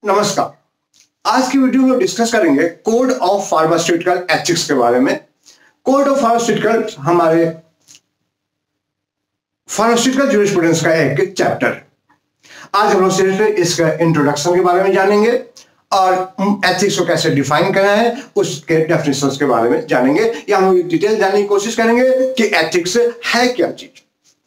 नमस्कार। आज की वीडियो में डिस्कस करेंगे कोड ऑफ फार्मास्यूटिकल एथिक्स के बारे में। कोड ऑफ फार्मास्यूटिकल हमारे फार्मास्यूटिकल ज्यूरिस्प्रूडेंस का एक चैप्टर है। आज हम लोग सिर्फ इसका इंट्रोडक्शन के बारे में जानेंगे और एथिक्स को कैसे डिफाइन करना है उसके डेफिनेशंस के बारे में जानेंगे, या हम लोग डिटेल जानने की कोशिश करेंगे कि एथिक्स है क्या चीज।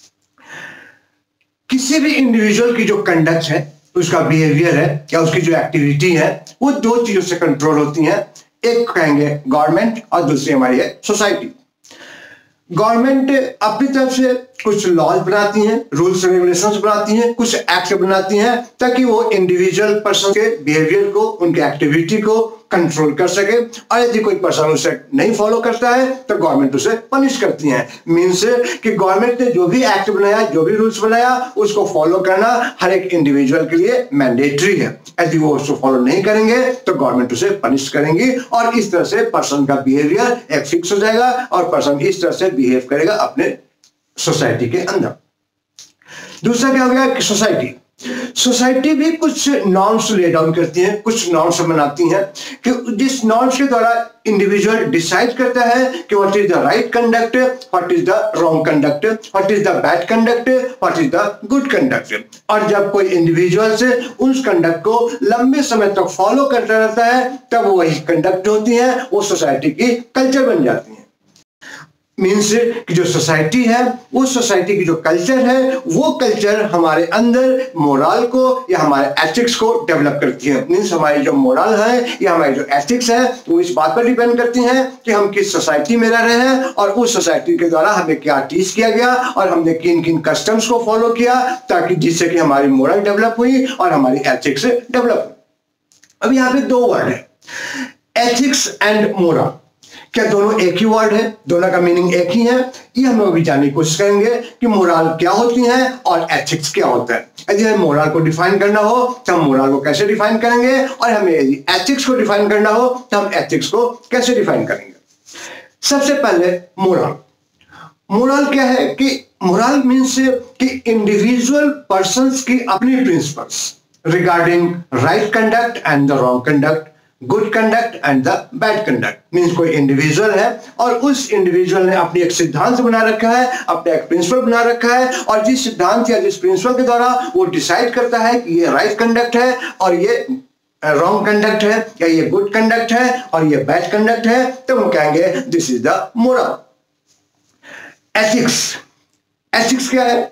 किसी भी इंडिविजुअल की जो कंडक्ट है, उसका बिहेवियर है या उसकी जो एक्टिविटी है, वो दो चीजों से कंट्रोल होती है। एक कहेंगे गवर्नमेंट और दूसरी हमारी है सोसाइटी। गवर्नमेंट अपनी तरफ से कुछ लॉज बनाती हैं, रूल्स रेगुलेशंस बनाती हैं, कुछ एक्ट बनाती हैं ताकि वो इंडिविजुअल पर्सन के बिहेवियर को, उनके एक्टिविटी को कंट्रोल कर सके। और यदि कोई पर्सन उसे नहीं फॉलो करता है तो गवर्नमेंट उसे पनिश करती है। मीन्स कि गवर्नमेंट ने जो भी एक्ट बनाया, जो भी रूल्स बनाया, उसको फॉलो करना हर एक इंडिविजुअल के लिए मैंडेटरी है। यदि वो उसको फॉलो नहीं करेंगे तो गवर्नमेंट उसे पनिश करेंगी और इस तरह से पर्सन का बिहेवियर एक फिक्स हो जाएगा और पर्सन इस तरह से बिहेव करेगा अपने सोसाइटी के अंदर। दूसरा क्या हो गया कि सोसाइटी भी कुछ नॉर्म्स ले डाउन करती है, कुछ नॉर्म्स बनाती हैं कि जिस नॉर्म्स के द्वारा इंडिविजुअल डिसाइड करता है कि what is the right conduct, what is the wrong conduct, what is the bad conduct, what is the good conduct. और जब कोई इंडिविजुअल से उस कंडक्ट को लंबे समय तक फॉलो करता रहता है तब वही कंडक्ट होती है, वो सोसाइटी की कल्चर बन जाती है। मीन्स कि जो सोसाइटी है, वो सोसाइटी की जो कल्चर है, वो कल्चर हमारे अंदर मोरल को या हमारे एथिक्स को डेवलप करती है। मीन्स हमारी जो मोरल है या हमारी जो एथिक्स है वो इस बात पर डिपेंड करती हैं कि हम किस सोसाइटी में रह रहे हैं और उस सोसाइटी के द्वारा हमें क्या टीच किया गया और हमने किन किन कस्टम्स को फॉलो किया, ताकि जिससे कि हमारी मोरल डेवलप हुई और हमारी एथिक्स डेवलप हुई। अब यहाँ पे दो वर्ड है, एथिक्स एंड मोरल। क्या दोनों एक ही वर्ड है? दोनों का मीनिंग एक ही है? ये हम लोग भी जानने की कोशिश करेंगे कि मोरल क्या होती है और एथिक्स क्या होता है। यदि हमें मोरल को डिफाइन करना हो तो हम मोरल को कैसे डिफाइन करेंगे, और हमें यदि एथिक्स को डिफाइन करना हो तो हम एथिक्स को कैसे डिफाइन करेंगे। सबसे पहले मोरल क्या है कि मोरल मीन्स कि इंडिविजुअल पर्संस की अपनी principles regarding right conduct and the wrong conduct, good conduct and the bad conduct. Means कोई इंडिविजुअल है और उस इंडिविजुअल ने अपनी एक सिद्धांत बना रखा है, अपना एक प्रिंसिपल बना रखा है, और जिस सिद्धांत या जिस प्रिंसिपल के द्वारा वो डिसाइड करता है कि ये राइट कंडक्ट है और ये रॉन्ग कंडक्ट है, या ये गुड कंडक्ट है और ये बैड कंडक्ट है, तो हम कहेंगे this is the moral. Ethics क्या है?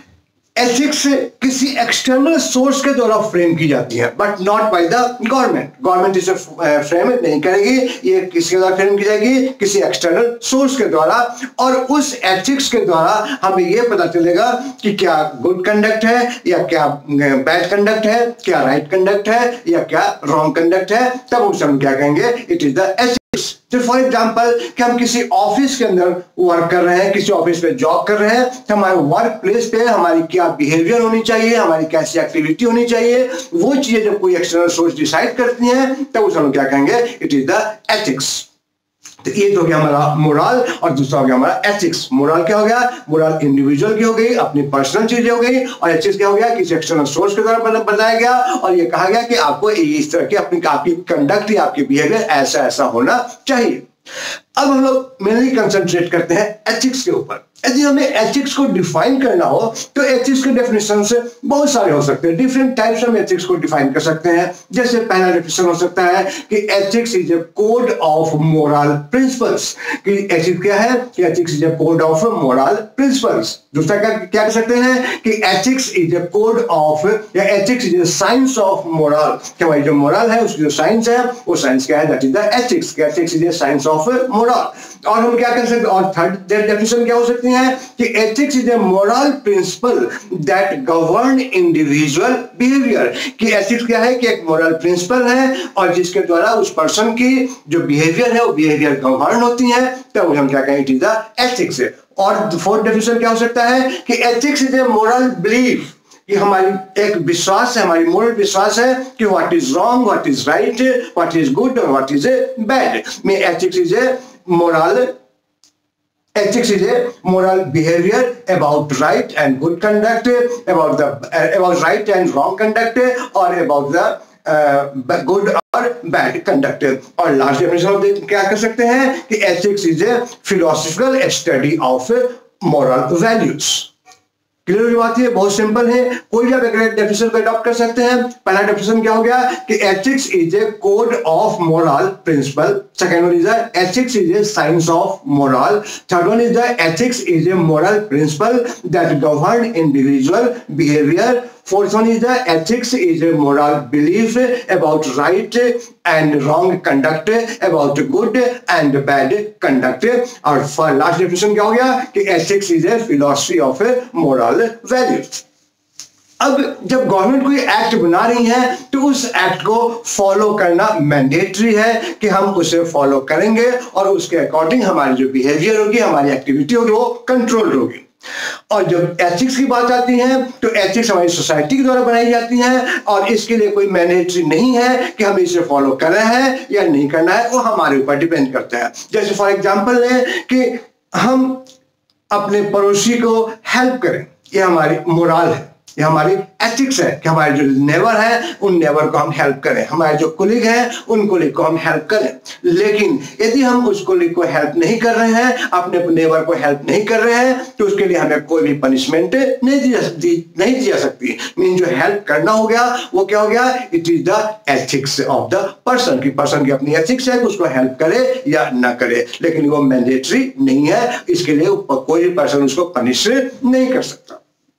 एथिक्स किसी एक्सटर्नल सोर्स के द्वारा फ्रेम की जाती है, but not by the government. Government इसे फ्रेम नहीं करेगी, ये किसके द्वारा फ्रेम की जाएगी? किसी एक्सटर्नल सोर्स के द्वारा। और उस एथिक्स के द्वारा हमें यह पता चलेगा कि क्या गुड कंडक्ट है या क्या बैड कंडक्ट है, क्या राइट कंडक्ट है या क्या रॉन्ग कंडक्ट है, तब उसे हम क्या कहेंगे? It is the ethics. For example कि हम किसी ऑफिस के अंदर वर्क कर रहे हैं, किसी ऑफिस में जॉब कर रहे हैं, तो हमारे वर्क प्लेस पे हमारी क्या बिहेवियर होनी चाहिए, हमारी कैसी एक्टिविटी होनी चाहिए, वो चीजें जब कोई एक्सटर्नल सोर्स डिसाइड करती हैं तब उसे हम क्या कहेंगे? It is the ethics. तो ये तो हो गया हमारा मोरल और दूसरा हो गया हमारा एथिक्स। मोरल क्या हो गया? मोरल इंडिविजुअल की हो गई, अपनी पर्सनल चीजें हो गई, और एथिक्स क्या हो गया? किसी एक्सटर्नल सोर्स के द्वारा बताया गया और ये कहा गया कि आपको इस तरह की आपकी कंडक्ट या आपकी बिहेवियर ऐसा ऐसा होना चाहिए। अब हम लोग मेनली कंसंट्रेट करते हैं एथिक्स के ऊपर। यदि हमें एथिक्स को डिफाइन करना हो तो एथिक्स के डेफिनेशन से बहुत सारे हो सकते हैं, डिफरेंट टाइप्स हम एथिक्स को डिफाइन कर सकते हैं। जैसे पहला डेफिनेशन हो सकता है कि ethics is a code of moral principles. कि एथिक्स क्या है? कि ethics is a code of moral principles. दूसरा क्या कर सकते हैं कि ethics is a code of, या ethics is a science of moral. कि हमारी जो मोरल है उसकी जो साइंस है वो साइंस क्या है? That is the ethics. Ethics is a science of moral. और हम क्या कर सकते हैं, और थर्ड डेफिनेशन क्या हो सकती है कि ethics is a moral principle that govern individual behaviour. कि एथिक्स क्या है? कि एक मोरल प्रिंसिपल है और जिसके द्वारा उस पर्सन की जो बिहेवियर है वो बिहेवियर गवर्न होती है, तब हम क्या कहें? It is the ethics. और फोर्थ डेफिनेशन क्या हो सकता है कि ethics is a moral belief. कि हमारी एक विश्वास है, हमारी मोरल विश्वास है कि what is wrong, what is right, what is good और व्हाट इज बैड। में ethics is a moral Ethics is a moral behavior about right and good conduct, about right and wrong conduct, or about the good और bad conduct. और last definition क्या कर सकते हैं कि ethics is a philosophical study of moral values. Clear हुई बात है, बहुत सिंपल है, कोई भी आप एक डेफिनेशन को अडॉप्ट कर सकते हैं। पहला डेफिनेशन क्या हो गया कि ethics is a code of moral principle. Second one is ethics is a science of moral. Third one is ethics is a moral principle that govern individual behaviour. Fourth one is the ethics is a moral belief about right and wrong conduct, about good and bad conduct. और last definition क्या हो गया कि ethics is a philosophy of moral values। अब जब government कोई act बना रही है तो उस एक्ट को फॉलो करना मैंडेटरी है कि हम उसे फॉलो करेंगे और उसके अकॉर्डिंग हमारी जो बिहेवियर होगी, हमारी एक्टिविटी होगी, वो कंट्रोल होगी। और जब एथिक्स की बात आती है तो एथिक्स हमारी सोसाइटी के द्वारा बनाई जाती है और इसके लिए कोई मैंडेटरी नहीं है कि हमें इसे फॉलो करना है या नहीं करना है, वो हमारे ऊपर डिपेंड करता है। जैसे फॉर एग्जांपल है कि हम अपने पड़ोसी को हेल्प करें, ये हमारी मोरल है, ये हमारी एथिक्स है कि हमारे जो नेबर है उन नेबर को हम हेल्प करें, हमारे जो कोलीग है उन कोलीग को हम हेल्प करें। लेकिन यदि हम उस कोलीग को हेल्प नहीं कर रहे हैं, अपने नेबर को हेल्प नहीं कर रहे हैं, तो उसके लिए हमें कोई भी पनिशमेंट नहीं दी जा सकती। मीन जो हेल्प करना हो गया वो क्या हो गया, it is the ethics of the person की पर्सन की अपनी एथिक्स है कि उसको हेल्प करे या ना करे, लेकिन वो मैंडेटरी नहीं है, इसके लिए कोई भी पर्सन उसको पनिश नहीं कर सकता।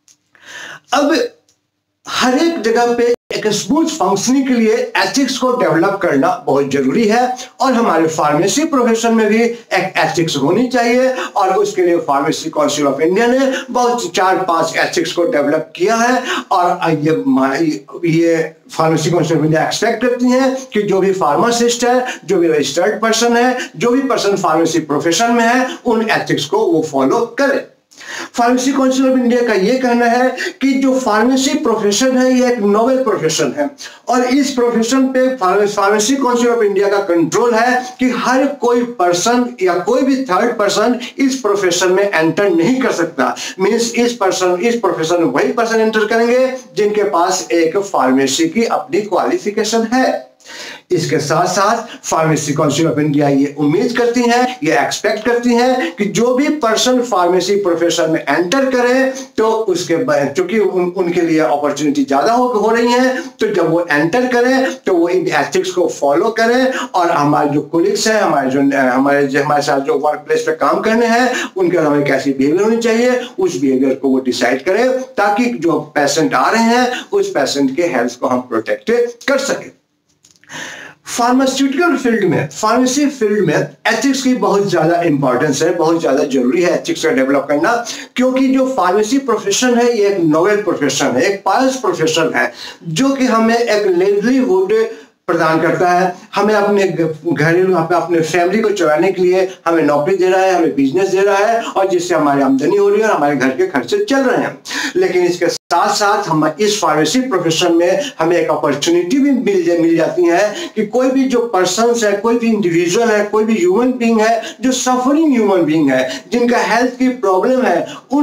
अब हर एक जगह पे एक स्मूथ फंक्शनिंग के लिए एथिक्स को डेवलप करना बहुत जरूरी है और हमारे फार्मेसी प्रोफेशन में भी एक एथिक्स होनी चाहिए और उसके लिए फार्मेसी काउंसिल ऑफ इंडिया ने बहुत 4-5 एथिक्स को डेवलप किया है। और ये pharmacy council of India expect करती है कि जो भी फार्मासिस्ट है, जो भी रजिस्टर्ड पर्सन है, जो भी पर्सन फार्मेसी प्रोफेशन में है, उन एथिक्स को वो फॉलो करे। फार्मेसी काउंसिल ऑफ इंडिया का यह कहना है कि जो फार्मेसी प्रोफेशन है ये एक नोवेल प्रोफेशन है और इस प्रोफेशन पे फार्मेसी काउंसिल ऑफ इंडिया का कंट्रोल है कि हर कोई पर्सन या कोई भी थर्ड पर्सन इस प्रोफेशन में एंटर नहीं कर सकता। मींस इस प्रोफेशन में वही पर्सन एंटर करेंगे जिनके पास एक फार्मेसी की अपनी क्वालिफिकेशन है। इसके साथ साथ फार्मेसी काउंसिल ऑफ इंडिया ये उम्मीद करती है, ये एक्सपेक्ट करती है कि जो भी पर्सन फार्मेसी प्रोफेशन में एंटर करे तो उसके चूंकि उनके लिए अपॉर्चुनिटी ज्यादा हो रही है, तो जब वो एंटर करें तो वो इन एथिक्स को फॉलो करें और हमारे जो कोलिग्स हैं, हमारे साथ जो वर्क प्लेस पे काम करने हैं, उनके हमें कैसी बिहेवियर होनी चाहिए, उस बिहेवियर को वो डिसाइड करें ताकि जो पेशेंट आ रहे हैं उस पेशेंट के हेल्थ को हम प्रोटेक्ट कर सकें। फार्मास्यूटिकल फील्ड में, फार्मेसी फील्ड में एथिक्स की बहुत ज्यादा इंपॉर्टेंस है, बहुत ज्यादा जरूरी है एथिक्स का डेवलप करना, क्योंकि जो फार्मेसी प्रोफेशन है ये एक नोवेल प्रोफेशन है, एक पायस प्रोफेशन है जो कि हमें एक लिवलीहुड प्रदान करता है। हमें अपने घरेलू अपने फैमिली को चलाने के लिए हमें नौकरी दे रहा है, हमें बिजनेस दे रहा है और जिससे हमारी आमदनी हो रही है और हमारे घर के खर्चे चल रहे हैं। लेकिन इसके साथ साथ हम इस फार्मेसी प्रोफेशन में हमें एक अपॉर्चुनिटी भी मिल जाती है कि कोई भी जो पर्सन है, कोई भी इंडिविजुअल है, कोई भी ह्यूमन बीइंग है जो सफरिंग ह्यूमन बीइंग है, जिनका हेल्थ की प्रॉब्लम है,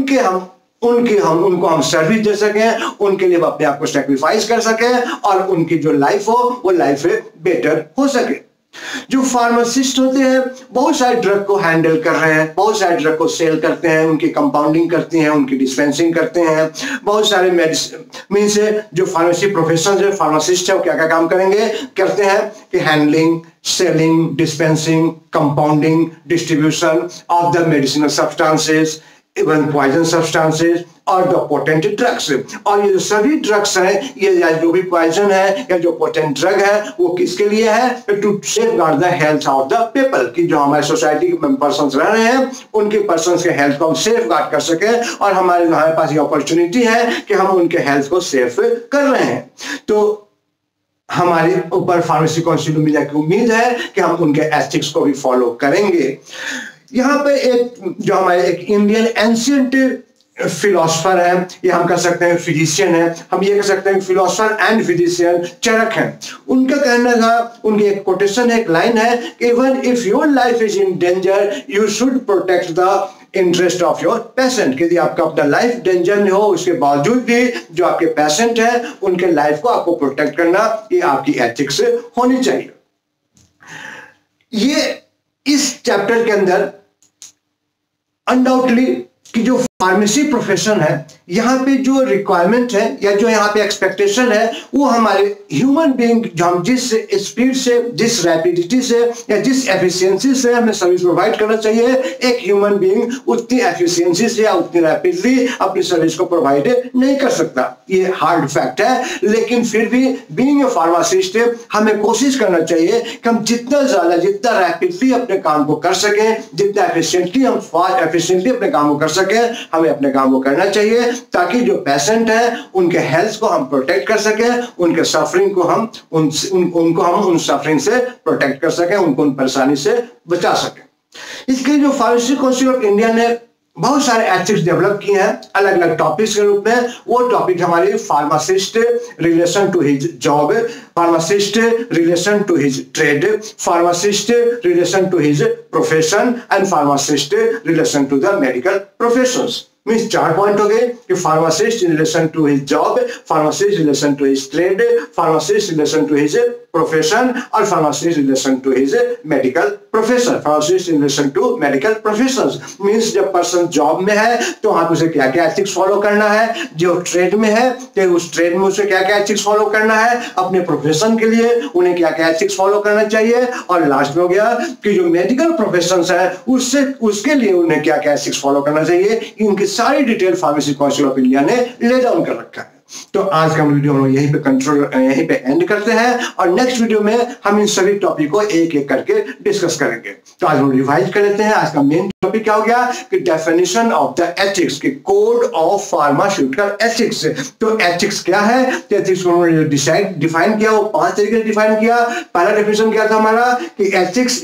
उनको हम सर्विस दे सकें, उनके लिए अपने आप को सैक्रिफाइस कर सकें और उनकी जो लाइफ हो वो लाइफ बेटर हो सके। जो फार्मासिस्ट होते हैं बहुत सारे ड्रग को हैंडल कर रहे हैं, बहुत सारे ड्रग को सेल करते हैं, उनकी कंपाउंडिंग करते हैं, उनकी डिस्पेंसिंग करते हैं, बहुत सारे मेडिसिन से जो फार्मेसी प्रोफेशन है, फार्मासिस्ट है, वो क्या क्या काम करते हैं कि handling, selling, dispensing, compounding, distribution of the medicinal substances, even poison substances और द पोटेंट ड्रग्स। और ये जो सभी ड्रग्स हैं, ये या जो भी पॉइजन है या जो पोटेंट ड्रग है, वो किसके लिए है? To safeguard the health of the people, कि जो हमारे सोसाइटी के पर्सन्स रह रहे हैं उनके पर्सन्स के हेल्थ को हम सेफ गार्ड कर सके और हमारे पास ये अपॉर्चुनिटी है कि हम उनके हेल्थ को सेफ कर रहे हैं। तो हमारे ऊपर फार्मेसी काउंसिल ऑफ इंडिया की उम्मीद है कि हम उनके एथिक्स को भी फॉलो करेंगे। यहाँ पे एक जो हमारे एक इंडियन एंशिएंट फिलोसफर है, या हम कह सकते हैं फिजिशियन है, हम ये कह सकते हैं फिलोसफर एंड फिजिशियन चरक है। उनका कहना था, उनकी एक कोटेशन है, एक लाइन है, even if your life is in danger you should protect the interest of your patient. यदि आपका अपना लाइफ डेंजर में हो उसके बावजूद भी जो आपके पेशेंट है उनके लाइफ को आपको प्रोटेक्ट करना, ये आपकी एथिक्स होनी चाहिए। ये इस चैप्टर के अंदर अनडाउटली कि जो फार्मेसी प्रोफेशन है, यहाँ पे जो रिक्वायरमेंट है या जो यहाँ पे एक्सपेक्टेशन है वो हमारे ह्यूमन बीइंग, जो हम जिस स्पीड से, जिस रैपिडिटी से या जिस एफिशिएंसी से हमें सर्विस प्रोवाइड करना चाहिए, एक ह्यूमन बीइंग उतनी एफिशिएंसी से या उतनी रैपिडली अपनी सर्विस को प्रोवाइड नहीं कर सकता। ये हार्ड फैक्ट है, लेकिन फिर भी बीइंग ए फार्मासिस्ट हमें कोशिश करना चाहिए कि हम जितना ज्यादा, जितना रैपिडली अपने काम को कर सकें, जितना एफिशिएंटली हम एफिशिएंटली अपने काम को कर सकें, हमें अपने काम को करना चाहिए, ताकि जो पेशेंट है उनके हेल्थ को हम प्रोटेक्ट कर सकें, उनके सफरिंग को हम उनको हम उन सफरिंग से प्रोटेक्ट कर सकें, उनको उन परेशानी से बचा सकें। इसके लिए जो फार्मास्यूटिकल काउंसिल ऑफ इंडिया ने बहुत सारे एथिक्स डेवलप किए हैं अलग अलग टॉपिक्स के रूप में। वो टॉपिक हमारे pharmacist relation to his job, pharmacist relation to his trade, pharmacist relation to his profession and pharmacist relation to the medical professions. Means 4 point हो गए कि pharmacist in relation to his job, pharmacist relation to his trade, pharmacist relation to his profession और pharmacist relation to his medical profession. Pharmacist in relation to medical professions means जब person job में है तो वहां उसे क्या क्या ethics follow करना है, जो ट्रेड में है तो उस ट्रेड में उसे क्या क्या एथिक्स फॉलो करना है, अपने प्रोफेशन के लिए उन्हें क्या क्या एथिक्स फॉलो करना चाहिए, और लास्ट में हो गया कि जो मेडिकल प्रोफेशंस है उससे उसके लिए उन्हें क्या क्या एथिक्स फॉलो करना चाहिए। इनकी सारी detail pharmacy council of India ने ले डाउन कर रखा है। तो आज का वीडियो हम यहीं पे एंड करते हैं, और नेक्स्ट वीडियो में हम इन सभी टॉपिक को एक एक करके डिस्कस करेंगे। तो आज हम रिवाइज कर लेते हैं। आज का मेन टॉपिक क्या हो गया कि डेफिनेशन ऑफ द एथिक्स, कि कोड ऑफ फार्मास्यूटिकल एथिक्स। तो एथिक्स क्या है, तो एथिक्स को उन्होंने डिफाइन किया, वो 5 तरीके से डिफाइन किया। पहला डेफिनेशन क्या था हमारा कि ethics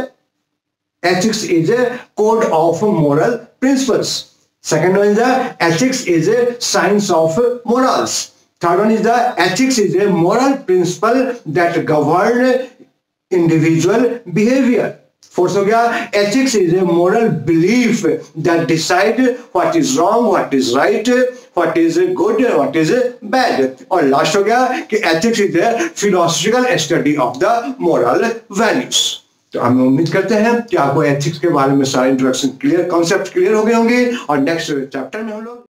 is a code of moral principles. Second one is the ethics is a science of morals. Third one is the ethics is a moral principle that govern individual behavior. Fourth हो गया ethics is a moral belief that decide what is wrong, what is right, what is good, what is bad. और लास्ट हो गया कि ethics is a philosophical study of the moral values. तो हम उम्मीद करते हैं कि आपको एथिक्स के बारे में सारे इंट्रोडक्शन क्लियर, कॉन्सेप्ट क्लियर हो गए होंगे, और नेक्स्ट चैप्टर में हम लोग